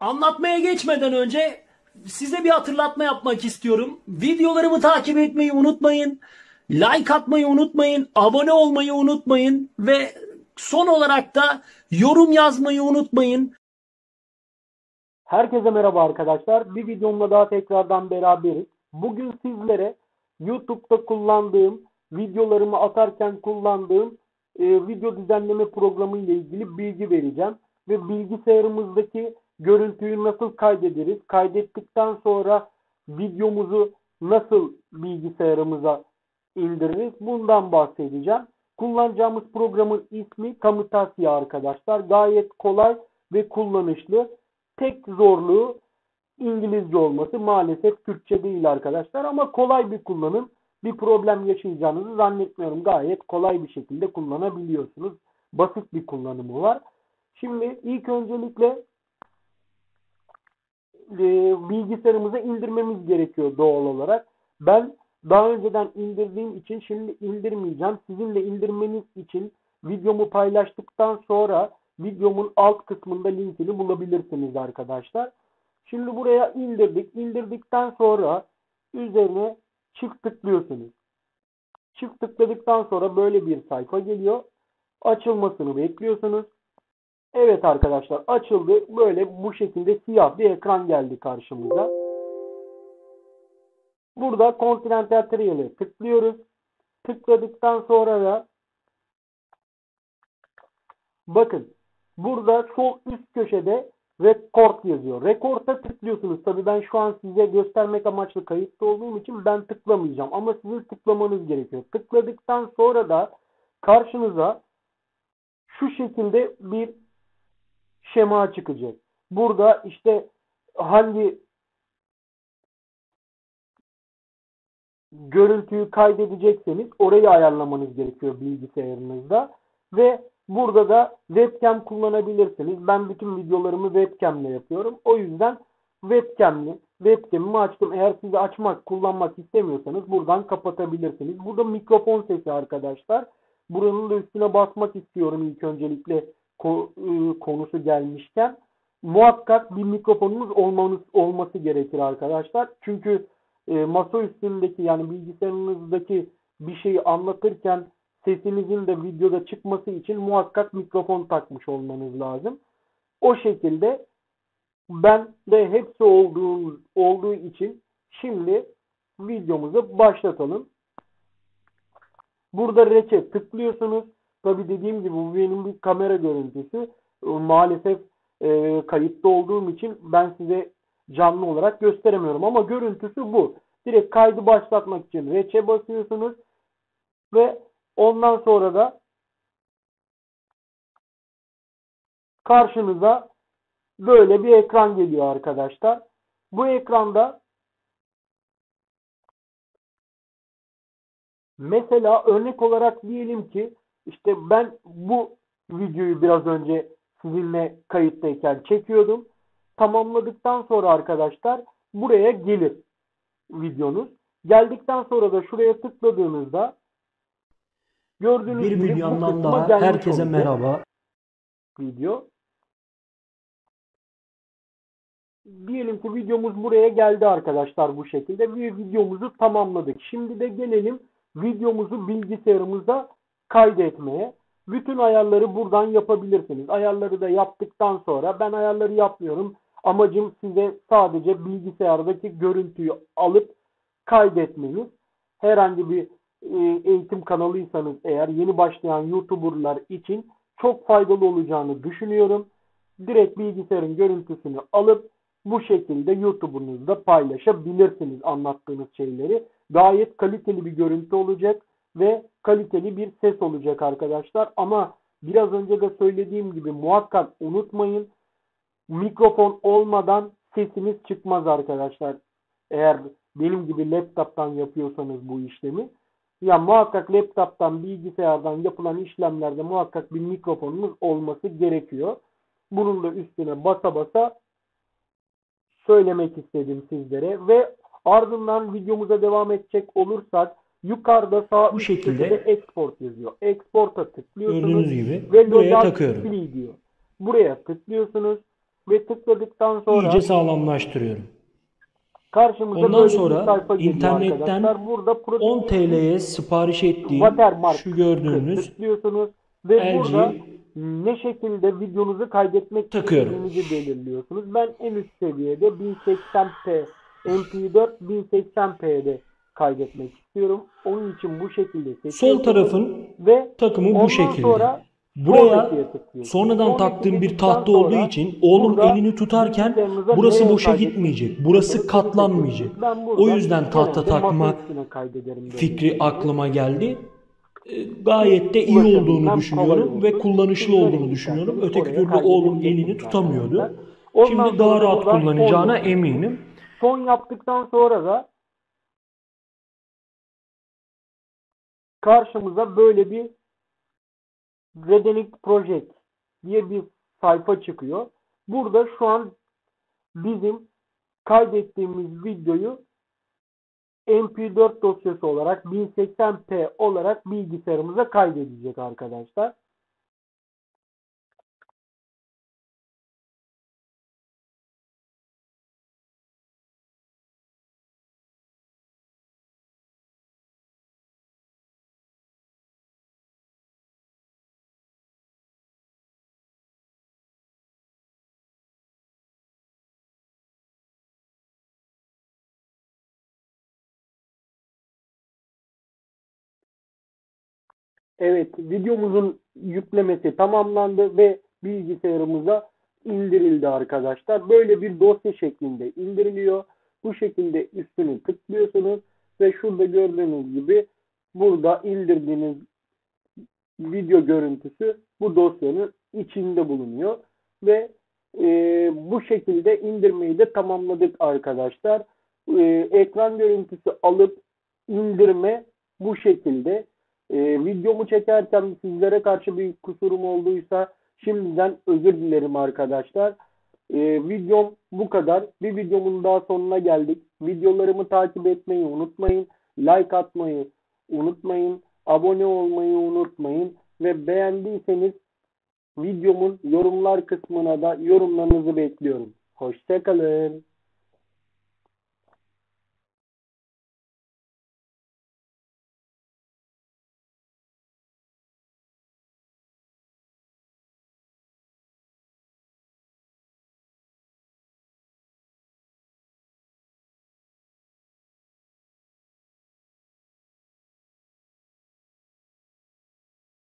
Anlatmaya geçmeden önce size bir hatırlatma yapmak istiyorum. Videolarımı takip etmeyi unutmayın. Like atmayı unutmayın. Abone olmayı unutmayın. Ve son olarak da yorum yazmayı unutmayın. Herkese merhaba arkadaşlar. Bir videomla daha tekrardan beraberiz. Bugün sizlere YouTube'da kullandığım, videolarımı atarken kullandığım video düzenleme programı ile ilgili bilgi vereceğim. Ve bilgisayarımızdaki görüntüyü nasıl kaydederiz, kaydettikten sonra videomuzu nasıl bilgisayarımıza indiririz, bundan bahsedeceğim. Kullanacağımız programın ismi Camtasia arkadaşlar. Gayet kolay ve kullanışlı. Tek zorluğu İngilizce olması, maalesef Türkçe değil arkadaşlar, ama kolay bir kullanım. Bir problem yaşayacağınızı zannetmiyorum. Gayet kolay bir şekilde kullanabiliyorsunuz. Basit bir kullanımı var. Şimdi ilk öncelikle bilgisayarımıza indirmemiz gerekiyor doğal olarak. Ben daha önceden indirdiğim için şimdi indirmeyeceğim. Sizinle indirmeniz için videomu paylaştıktan sonra videomun alt kısmında linkini bulabilirsiniz arkadaşlar. Şimdi buraya indirdik. İndirdikten sonra üzerine çift tıklıyorsunuz. Çift tıkladıktan sonra böyle bir sayfa geliyor. Açılmasını bekliyorsunuz. Evet arkadaşlar, açıldı. Böyle bu şekilde siyah bir ekran geldi karşımıza. Burada Continental Trial'e tıklıyoruz. Tıkladıktan sonra da bakın burada sol üst köşede Record yazıyor. Record'a tıklıyorsunuz. Tabii ben şu an size göstermek amaçlı kayıtta olduğum için ben tıklamayacağım. Ama sizin tıklamanız gerekiyor. Tıkladıktan sonra da karşınıza şu şekilde bir şema çıkacak. Burada işte hangi görüntüyü kaydedecekseniz orayı ayarlamanız gerekiyor bilgisayarınızda. Ve burada da webcam kullanabilirsiniz. Ben bütün videolarımı webcam ile yapıyorum. O yüzden webcam'imi açtım. Eğer siz kullanmak istemiyorsanız buradan kapatabilirsiniz. Burada mikrofon sesi arkadaşlar. Buranın da üstüne basmak istiyorum ilk öncelikle konusu gelmişken. Muhakkak bir mikrofonunuz olması gerekir arkadaşlar. Çünkü masa üstündeki, yani bilgisayarınızdaki bir şeyi anlatırken sesinizin de videoda çıkması için muhakkak mikrofon takmış olmanız lazım. O şekilde ben de hepsi olduğu için şimdi videomuzu başlatalım. Burada Reç'e tıklıyorsunuz. Tabi dediğim gibi bu benim bir kamera görüntüsü. Maalesef kayıtta olduğum için ben size canlı olarak gösteremiyorum ama görüntüsü bu. Direkt kaydı başlatmak için Reç'e basıyorsunuz ve ondan sonra da karşınıza böyle bir ekran geliyor arkadaşlar. Bu ekranda mesela örnek olarak diyelim ki işte ben bu videoyu biraz önce sizinle kayıttayken çekiyordum. Tamamladıktan sonra arkadaşlar buraya gelir videonuz. Geldikten sonra da şuraya tıkladığınızda gördüğünüz Bir gibi bu videomdan kısma daha gelmiş herkese olacak merhaba. video. Diyelim ki videomuz buraya geldi arkadaşlar bu şekilde. Bir videomuzu tamamladık. Şimdi de gelelim videomuzu bilgisayarımıza kaydetmeye. Bütün ayarları buradan yapabilirsiniz. Ayarları da yaptıktan sonra ben ayarları yapmıyorum. Amacım size sadece bilgisayardaki görüntüyü alıp kaydetmeniz. Herhangi bir eğitim kanalıysanız eğer, yeni başlayan YouTuber'lar için çok faydalı olacağını düşünüyorum. Direkt bilgisayarın görüntüsünü alıp bu şekilde YouTube'unuzda paylaşabilirsiniz anlattığınız şeyleri. Gayet kaliteli bir görüntü olacak ve kaliteli bir ses olacak arkadaşlar. Ama biraz önce de söylediğim gibi muhakkak unutmayın, mikrofon olmadan sesiniz çıkmaz arkadaşlar. Eğer benim gibi laptop'tan yapıyorsanız bu işlemi, ya muhakkak laptop'tan, bilgisayardan yapılan işlemlerde muhakkak bir mikrofonunuz olması gerekiyor. Bunun da üstüne basa basa söylemek istedim sizlere. Ve ardından videomuza devam edecek olursak yukarıda sağ Bu üst şekilde köşede export yazıyor. Export'a tıklıyorsunuz gördüğünüz gibi ve buraya load takıyorum. free diyor. Buraya tıklıyorsunuz. ve tıkladıktan sonra İyice sağlamlaştırıyorum. karşımıza Ondan böyle bir sonra sayfa geliyor internetten arkadaşlar. Burada 10 TL'ye sipariş ettiğim watermark şu gördüğünüz tıklıyorsunuz ve burada LG ne şekilde videonuzu kaydetmek takıyorum. istediğinizi belirliyorsunuz. Ben en üst seviyede 1080p MP4 1080p'de kaydetmek istiyorum. Onun için bu şekilde seçiyorsunuz. Sol tarafın ve takımı ondan bu şekilde. sonra Buraya sonrakiye tıklıyorsunuz. sonradan Sonraki taktığım bir dedikten tahta olduğu sonra için oğlum burada elini tutarken bilgisayarınıza burası nereye boşa kaydetmek gitmeyecek. Burası istiyorsanız katlanmayacak. seçiyorsunuz. Ben O burada yüzden tahta genelde masa takma üstüne kaydederim fikri böyle. aklıma geldi. Gayet de iyi Ulaşabilmem olduğunu kolay düşünüyorum ve olsun. kullanışlı Siz nereye olduğunu düşünüyorum. isterseniz Öteki oraya türlü oğlum elini kaydedebilirsiniz tutamıyordu. arkadaşlar. Ondan Şimdi daha sonra da rahat buradan kullanacağına son yapıyorsunuz. eminim. Son yaptıktan sonra da karşımıza böyle bir Redenic Project diye bir sayfa çıkıyor. Burada şu an bizim kaydettiğimiz videoyu MP4 dosyası olarak 1080p olarak bilgisayarımıza kaydedecek arkadaşlar. Evet, videomuzun yüklemesi tamamlandı ve bilgisayarımıza indirildi arkadaşlar. Böyle bir dosya şeklinde indiriliyor. Bu şekilde üstünü tıklıyorsunuz ve şurada gördüğünüz gibi burada indirdiğiniz video görüntüsü bu dosyanın içinde bulunuyor ve bu şekilde indirmeyi de tamamladık arkadaşlar. Ekran görüntüsü alıp indirme bu şekilde. Videomu çekerken sizlere karşı bir kusurum olduysa şimdiden özür dilerim arkadaşlar. Videom bu kadar. Bir videomun daha sonuna geldik. Videolarımı takip etmeyi unutmayın. Like atmayı unutmayın. Abone olmayı unutmayın. Ve beğendiyseniz videomun yorumlar kısmına da yorumlarınızı bekliyorum. Hoşça kalın.